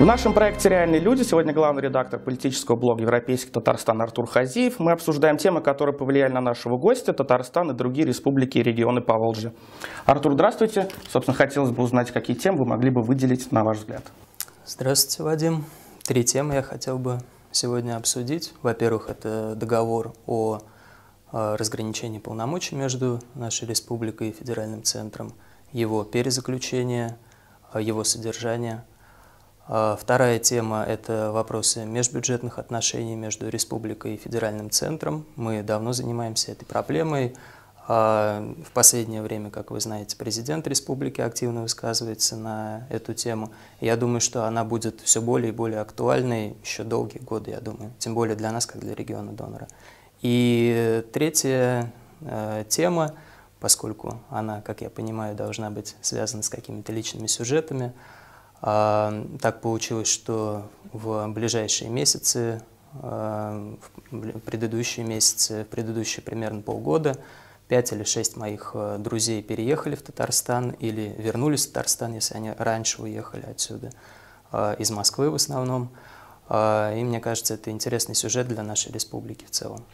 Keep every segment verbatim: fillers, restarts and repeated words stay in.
В нашем проекте «Реальные люди» сегодня главный редактор политического блога «Европейский Татарстан» Артур Хазиев. Мы обсуждаем темы, которые повлияли на нашего гостя, Татарстан и другие республики и регионы Поволжья. Артур, здравствуйте. Собственно, хотелось бы узнать, какие темы вы могли бы выделить, на ваш взгляд. Здравствуйте, Вадим. Три темы я хотел бы сегодня обсудить. Во-первых, это договор о разграничении полномочий между нашей республикой и федеральным центром, его перезаключение, его содержание. Вторая тема – это вопросы межбюджетных отношений между республикой и федеральным центром. Мы давно занимаемся этой проблемой. В последнее время, как вы знаете, президент республики активно высказывается на эту тему. Я думаю, что она будет все более и более актуальной еще долгие годы, я думаю, тем более для нас, как для региона донора. И третья тема, поскольку она, как я понимаю, должна быть связана с какими-то личными сюжетами, так получилось, что в ближайшие месяцы, в предыдущие месяцы, в предыдущие примерно полгода, пять или шесть моих друзей переехали в Татарстан или вернулись в Татарстан, если они раньше уехали отсюда, из Москвы в основном. И мне кажется, это интересный сюжет для нашей республики в целом.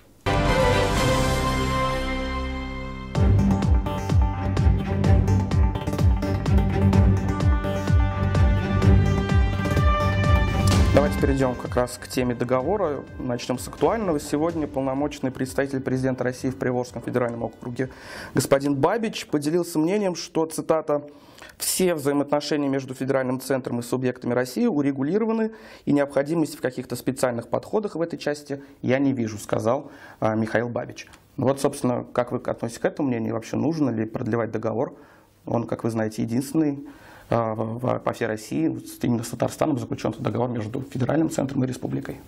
Давайте перейдем как раз к теме договора. Начнем с актуального. Сегодня полномочный представитель президента России в Приволжском федеральном округе господин Бабич поделился мнением, что, цитата, «все взаимоотношения между федеральным центром и субъектами России урегулированы, и необходимости в каких-то специальных подходах в этой части я не вижу», сказал а, Михаил Бабич. Ну вот, собственно, как вы относитесь к этому мнению? Вообще нужно ли продлевать договор? Он, как вы знаете, единственный по всей России, именно с Татарстаном заключен договор между федеральным центром и республикой.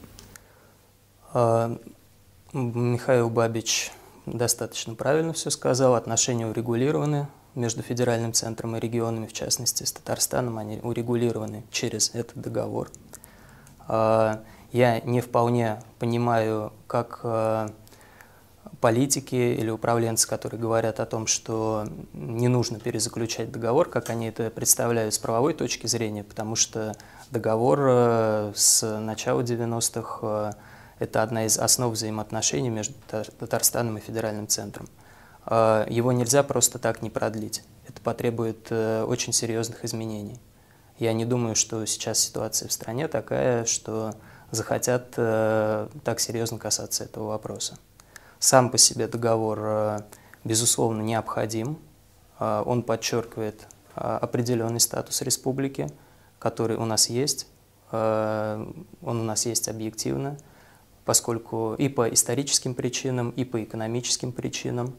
Михаил Бабич достаточно правильно все сказал. Отношения урегулированы между федеральным центром и регионами, в частности с Татарстаном, они урегулированы через этот договор. Я не вполне понимаю, как политики или управленцы, которые говорят о том, что не нужно перезаключать договор, как они это представляют с правовой точки зрения, потому что договор с начала девяностых – это одна из основ взаимоотношений между Татарстаном и федеральным центром. Его нельзя просто так не продлить. Это потребует очень серьезных изменений. Я не думаю, что сейчас ситуация в стране такая, что захотят так серьезно касаться этого вопроса. Сам по себе договор, безусловно, необходим. Он подчеркивает определенный статус республики, который у нас есть. Он у нас есть объективно, поскольку и по историческим причинам, и по экономическим причинам.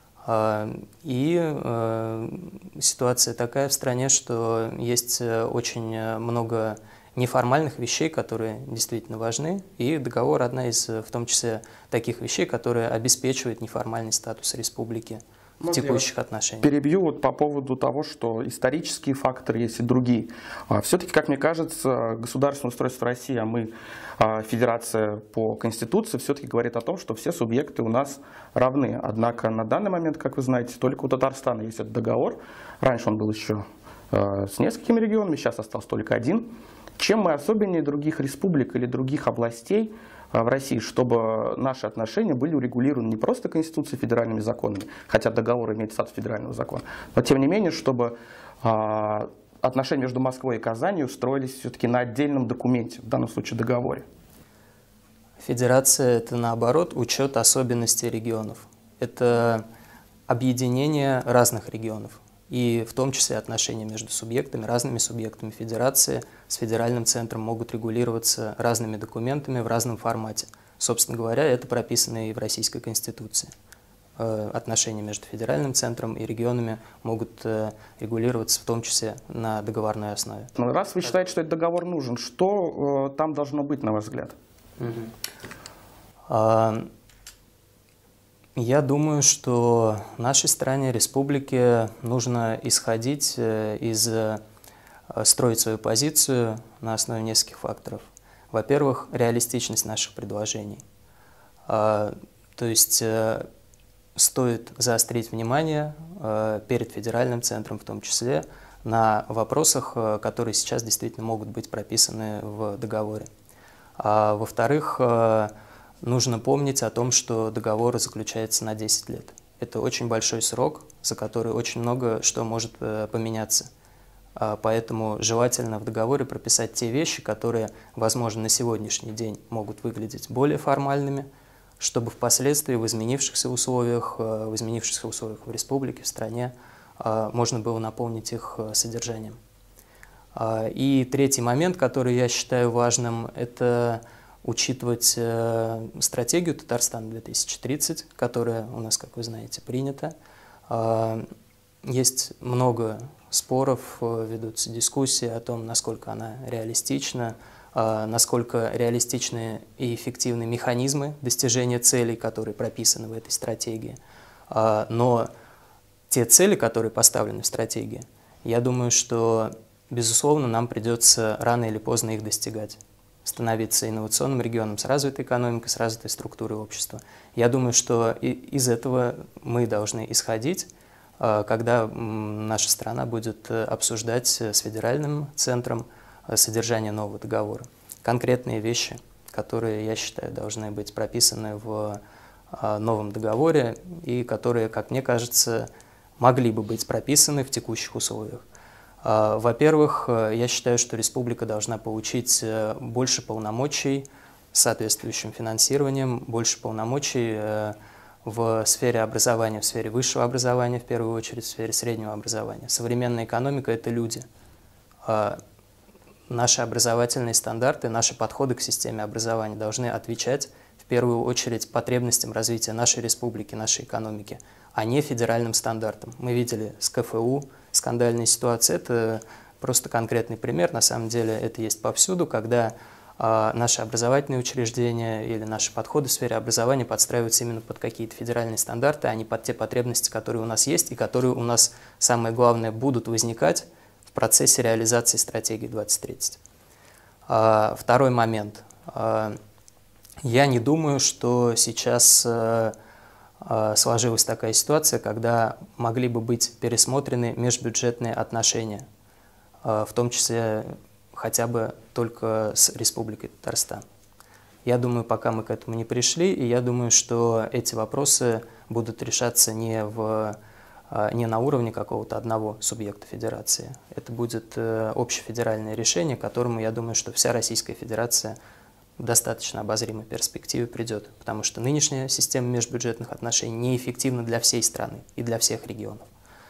И ситуация такая в стране, что есть очень много неформальных вещей, которые действительно важны, и договор – одна из, в том числе, таких вещей, которые обеспечивают неформальный статус республики в текущих отношениях. Перебью вот по поводу того, что исторические факторы есть и другие. Все-таки, как мне кажется, государственное устройство России, а мы, федерация по Конституции, все-таки говорит о том, что все субъекты у нас равны. Однако на данный момент, как вы знаете, только у Татарстана есть этот договор. Раньше он был еще с несколькими регионами, сейчас остался только один. Чем мы особеннее других республик или других областей в России, чтобы наши отношения были урегулированы не просто Конституцией, федеральными законами, хотя договор имеет статус федерального закона, но тем не менее, чтобы а, отношения между Москвой и Казанью строились все-таки на отдельном документе, в данном случае договоре. Федерация – это, наоборот, учет особенностей регионов. Это объединение разных регионов. И в том числе отношения между субъектами, разными субъектами федерации с федеральным центром могут регулироваться разными документами в разном формате. Собственно говоря, это прописано и в Российской Конституции. Отношения между федеральным центром и регионами могут регулироваться в том числе на договорной основе. Раз вы считаете, что этот договор нужен, что там должно быть, на ваш взгляд? Угу. Я думаю, что нашей стране, республике, нужно исходить из, строить свою позицию на основе нескольких факторов. Во-первых, реалистичность наших предложений. То есть стоит заострить внимание перед федеральным центром в том числе на вопросах, которые сейчас действительно могут быть прописаны в договоре. А во-вторых, нужно помнить о том, что договор заключается на десять лет. Это очень большой срок, за который очень много что может поменяться. Поэтому желательно в договоре прописать те вещи, которые, возможно, на сегодняшний день могут выглядеть более формальными, чтобы впоследствии в изменившихся условиях, в изменившихся условиях в республике, в стране, можно было наполнить их содержанием. И третий момент, который я считаю важным, это учитывать стратегию Татарстана две тысячи тридцать, которая у нас, как вы знаете, принята. Есть много споров, ведутся дискуссии о том, насколько она реалистична, насколько реалистичны и эффективны механизмы достижения целей, которые прописаны в этой стратегии. Но те цели, которые поставлены в стратегии, я думаю, что, безусловно, нам придется рано или поздно их достигать. Становиться инновационным регионом с развитой экономикой, с развитой структурой общества. Я думаю, что из этого мы должны исходить, когда наша страна будет обсуждать с федеральным центром содержание нового договора. Конкретные вещи, которые, я считаю, должны быть прописаны в новом договоре и которые, как мне кажется, могли бы быть прописаны в текущих условиях. Во-первых, я считаю, что республика должна получить больше полномочий с соответствующим финансированием, больше полномочий в сфере образования, в сфере высшего образования, в первую очередь, в сфере среднего образования. Современная экономика – это люди. Наши образовательные стандарты, наши подходы к системе образования должны отвечать в первую очередь потребностям развития нашей республики, нашей экономики, а не федеральным стандартам. Мы видели с ка эф у скандальные ситуации. Это просто конкретный пример. На самом деле это есть повсюду, когда а, наши образовательные учреждения или наши подходы в сфере образования подстраиваются именно под какие-то федеральные стандарты, а не под те потребности, которые у нас есть и которые у нас, самое главное, будут возникать в процессе реализации стратегии двадцать тридцать. А, второй момент. А, я не думаю, что сейчас а, а, сложилась такая ситуация, когда могли бы быть пересмотрены межбюджетные отношения, а, в том числе хотя бы только с Республикой Татарстан. Я думаю, пока мы к этому не пришли, и я думаю, что эти вопросы будут решаться не, в, не на уровне какого-то одного субъекта федерации. Это будет общефедеральное решение, к которому, я думаю, что вся Российская Федерация в достаточно обозримой перспективе придет, потому что нынешняя система межбюджетных отношений неэффективна для всей страны и для всех регионов.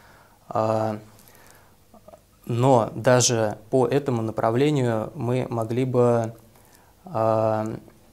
Но даже по этому направлению мы могли бы э,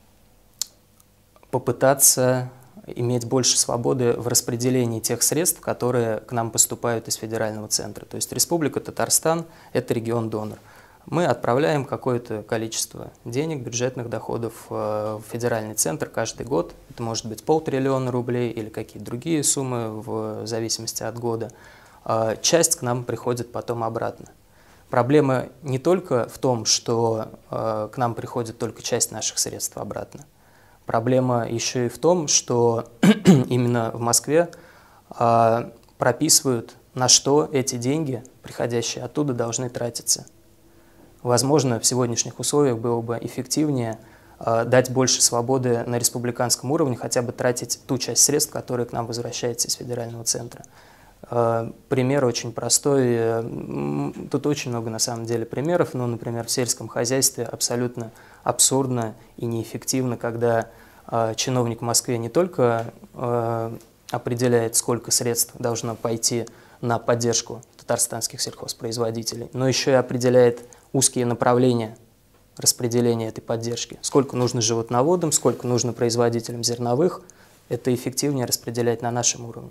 попытаться иметь больше свободы в распределении тех средств, которые к нам поступают из федерального центра. То есть Республика Татарстан – это регион-донор. Мы отправляем какое-то количество денег, бюджетных доходов в федеральный центр каждый год. Это может быть полтриллиона рублей или какие-то другие суммы в зависимости от года. Часть к нам приходит потом обратно. Проблема не только в том, что э, к нам приходит только часть наших средств обратно. Проблема еще и в том, что именно в Москве э, прописывают, на что эти деньги, приходящие оттуда, должны тратиться. Возможно, в сегодняшних условиях было бы эффективнее э, дать больше свободы на республиканском уровне, хотя бы тратить ту часть средств, которая к нам возвращается из федерального центра. Пример очень простой. Тут очень много на самом деле примеров, но, например, в сельском хозяйстве абсолютно абсурдно и неэффективно, когда чиновник в Москве не только определяет, сколько средств должно пойти на поддержку татарстанских сельхозпроизводителей, но еще и определяет узкие направления распределения этой поддержки. Сколько нужно животноводам, сколько нужно производителям зерновых. Это эффективнее распределять на нашем уровне.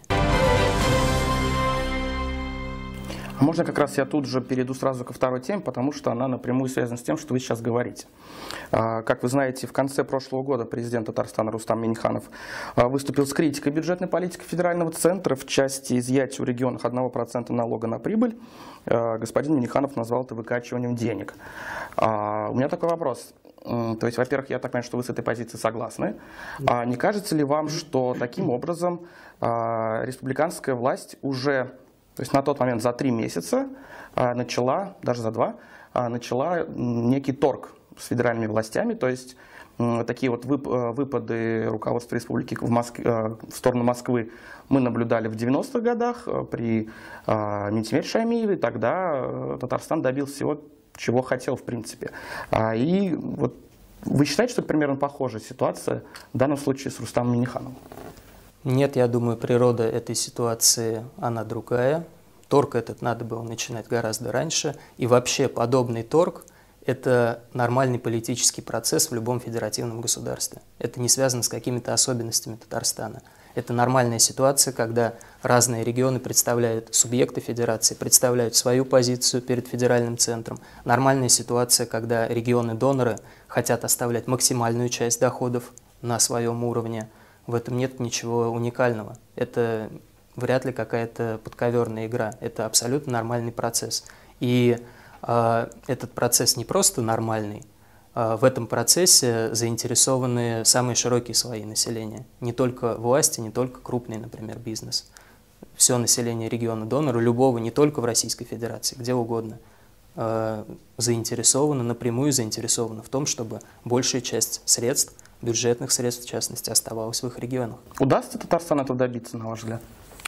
Можно как раз я тут же перейду сразу ко второй теме, потому что она напрямую связана с тем, что вы сейчас говорите. Как вы знаете, в конце прошлого года президент Татарстана Рустам Минниханов выступил с критикой бюджетной политики федерального центра в части изъятия в регионах одного процента налога на прибыль. Господин Минниханов назвал это выкачиванием денег. У меня такой вопрос. То есть, во-первых, я так понимаю, что вы с этой позицией согласны. А не кажется ли вам, что таким образом республиканская власть уже То есть на тот момент за три месяца начала, даже за два, начала некий торг с федеральными властями, то есть такие вот выпады руководства республики в, Москве, в сторону Москвы мы наблюдали в девяностых годах при Ментимире Шаймиеве. Тогда Татарстан добился всего, чего хотел в принципе. И вот вы считаете, что это примерно похожая ситуация в данном случае с Рустамом Миннихановым? Нет, я думаю, природа этой ситуации, она другая. Торг этот надо было начинать гораздо раньше. И вообще подобный торг – это нормальный политический процесс в любом федеративном государстве. Это не связано с какими-то особенностями Татарстана. Это нормальная ситуация, когда разные регионы представляют, субъекты федерации представляют свою позицию перед федеральным центром. Нормальная ситуация, когда регионы-доноры хотят оставлять максимальную часть доходов на своем уровне. В этом нет ничего уникального. Это вряд ли какая-то подковерная игра. Это абсолютно нормальный процесс. И э, этот процесс не просто нормальный. Э, в этом процессе заинтересованы самые широкие слои населения. Не только власти, не только крупный, например, бизнес. Все население региона донора, любого, не только в Российской Федерации, где угодно, э, заинтересовано, напрямую заинтересовано в том, чтобы большая часть средств, бюджетных средств, в частности, оставалась в их регионах. Удастся Татарстану этого добиться, на ваш взгляд?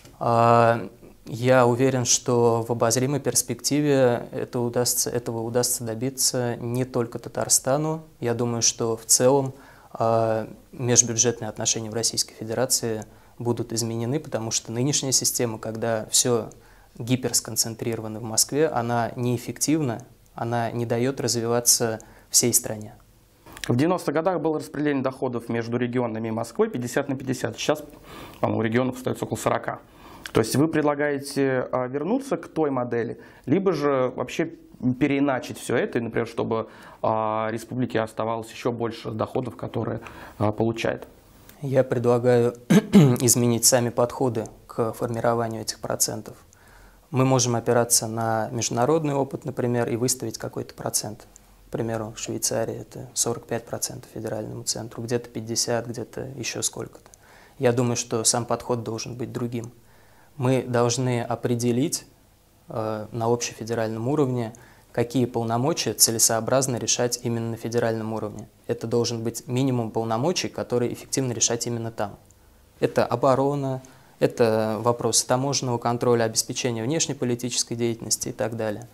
Я уверен, что в обозримой перспективе это удастся, этого удастся добиться не только Татарстану. Я думаю, что в целом межбюджетные отношения в Российской Федерации будут изменены, потому что нынешняя система, когда все гиперсконцентрировано в Москве, она неэффективна, она не дает развиваться всей стране. В девяностых годах было распределение доходов между регионами и Москвой пятьдесят на пятьдесят. Сейчас, по-моему, регионов остается около сорока. То есть вы предлагаете вернуться к той модели, либо же вообще переиначить все это, например, чтобы республике оставалось еще больше доходов, которые получает? Я предлагаю изменить сами подходы к формированию этих процентов. Мы можем опираться на международный опыт, например, и выставить какой-то процент. К примеру, в Швейцарии это сорок пять процентов федеральному центру, где-то пятьдесят процентов, где-то еще сколько-то. Я думаю, что сам подход должен быть другим. Мы должны определить э, на общефедеральном уровне, какие полномочия целесообразно решать именно на федеральном уровне. Это должен быть минимум полномочий, которые эффективно решать именно там. Это оборона, это вопросы таможенного контроля, обеспечения внешнеполитической деятельности и так далее.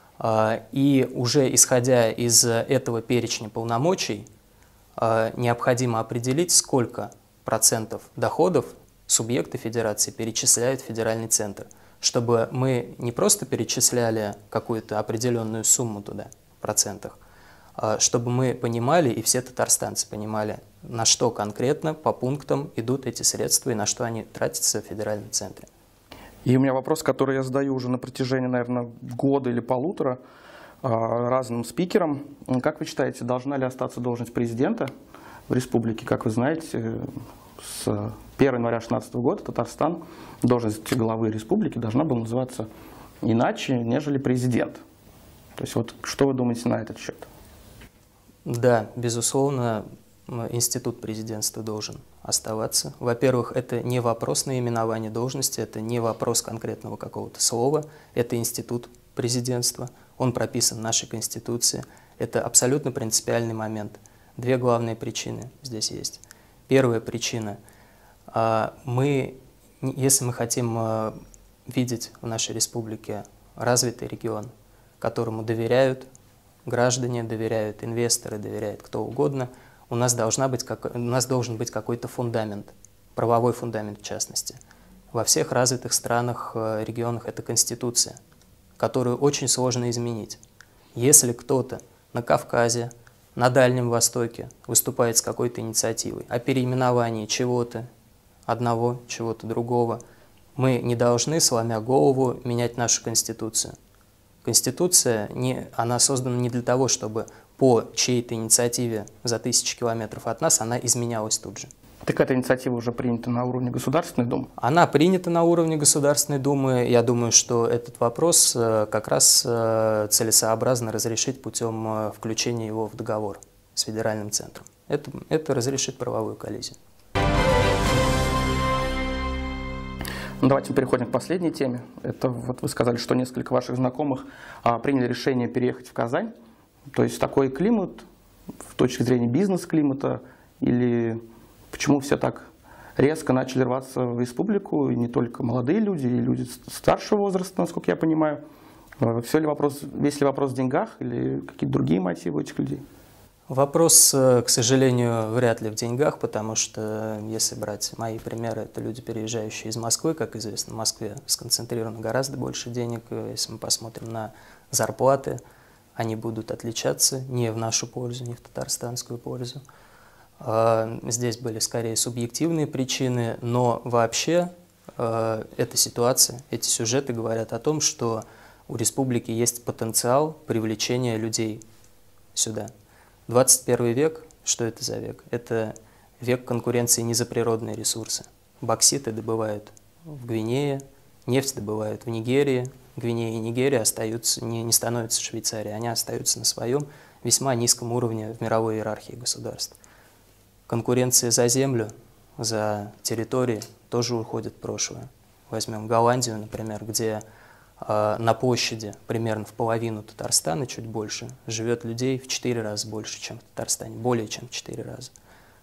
И уже исходя из этого перечня полномочий, необходимо определить, сколько процентов доходов субъекты федерации перечисляют в федеральный центр, чтобы мы не просто перечисляли какую-то определенную сумму туда, в процентах, чтобы мы понимали, и все татарстанцы понимали, на что конкретно по пунктам идут эти средства и на что они тратятся в федеральном центре. И у меня вопрос, который я задаю уже на протяжении, наверное, года или полутора разным спикерам. Как вы считаете, должна ли остаться должность президента в республике? Как вы знаете, с первого января две тысячи шестнадцатого года Татарстан, должность главы республики должна была называться иначе, нежели президент. То есть вот что вы думаете на этот счет? Да, безусловно, институт президентства должен оставаться. Во-первых, это не вопрос наименования должности, это не вопрос конкретного какого-то слова, это институт президентства, он прописан в нашей Конституции. Это абсолютно принципиальный момент. Две главные причины здесь есть. Первая причина. Мы, если мы хотим видеть в нашей республике развитый регион, которому доверяют граждане, доверяют инвесторы, доверяет кто угодно, у нас, должна быть, у нас должен быть какой-то фундамент, правовой фундамент в частности. Во всех развитых странах, регионах это Конституция, которую очень сложно изменить. Если кто-то на Кавказе, на Дальнем Востоке выступает с какой-то инициативой о переименовании чего-то, одного, чего-то другого, мы не должны, сломя голову, менять нашу Конституцию. Конституция, не, она создана не для того, чтобы по чьей-то инициативе за тысячи километров от нас она изменялась тут же. Так эта инициатива уже принята на уровне Государственной Думы? Она принята на уровне Государственной Думы. Я думаю, что этот вопрос как раз целесообразно разрешить путем включения его в договор с федеральным центром. Это, это разрешит правовую коллизию. Ну, давайте мы переходим к последней теме. Это вот вы сказали, что несколько ваших знакомых а, приняли решение переехать в Казань. То есть такой климат, с точки зрения бизнес-климата, или почему все так резко начали рваться в республику, и не только молодые люди, и люди старшего возраста, насколько я понимаю. Все ли вопрос, весь ли вопрос в деньгах или какие-то другие мотивы у этих людей? Вопрос, к сожалению, вряд ли в деньгах, потому что, если брать мои примеры, это люди, переезжающие из Москвы. Как известно, в Москве сконцентрировано гораздо больше денег. Если мы посмотрим на зарплаты, они будут отличаться не в нашу пользу, не в татарстанскую пользу. Здесь были скорее субъективные причины, но вообще эта ситуация, эти сюжеты говорят о том, что у республики есть потенциал привлечения людей сюда. двадцать первый век, что это за век? Это век конкуренции не за природные ресурсы. Бокситы добывают в Гвинее, нефть добывают в Нигерии. Гвинея и Нигерия остаются, не, не становятся Швейцарией, они остаются на своем весьма низком уровне в мировой иерархии государств. Конкуренция за землю, за территории тоже уходит в прошлое. Возьмем Голландию, например, где э, на площади примерно в половину Татарстана, чуть больше, живет людей в четыре раза больше, чем в Татарстане, более чем в четыре раза.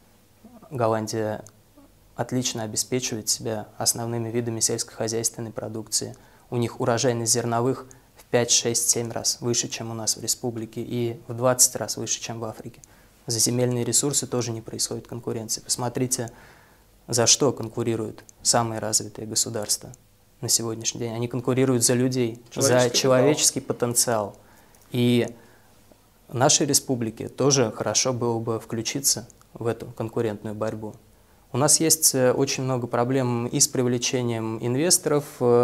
Голландия отлично обеспечивает себя основными видами сельскохозяйственной продукции. У них урожайность зерновых в пять, шесть, семь раз выше, чем у нас в республике, и в двадцать раз выше, чем в Африке. За земельные ресурсы тоже не происходит конкуренции. Посмотрите, за что конкурируют самые развитые государства на сегодняшний день. Они конкурируют за людей, за человеческий потенциал. И нашей республике тоже хорошо было бы включиться в эту конкурентную борьбу. У нас есть очень много проблем и с привлечением инвесторов,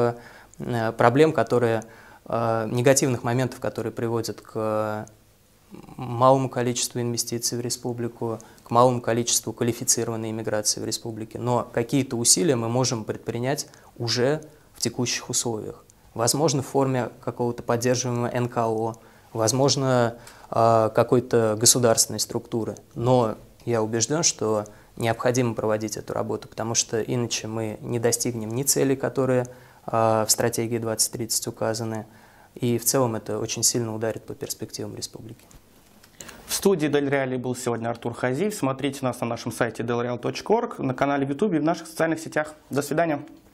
проблем, которые, негативных моментов, которые приводят к малому количеству инвестиций в республику, к малому количеству квалифицированной иммиграции в республике. Но какие-то усилия мы можем предпринять уже в текущих условиях. Возможно, в форме какого-то поддерживаемого эн ка о, возможно, какой-то государственной структуры. Но я убежден, что необходимо проводить эту работу, потому что иначе мы не достигнем ни целей, которые в стратегии двадцать тридцать указаны, и в целом это очень сильно ударит по перспективам республики. В студии Дель Реали был сегодня Артур Хазиев. Смотрите нас на нашем сайте дель реал точка орг, на канале в ютубе и в наших социальных сетях. До свидания.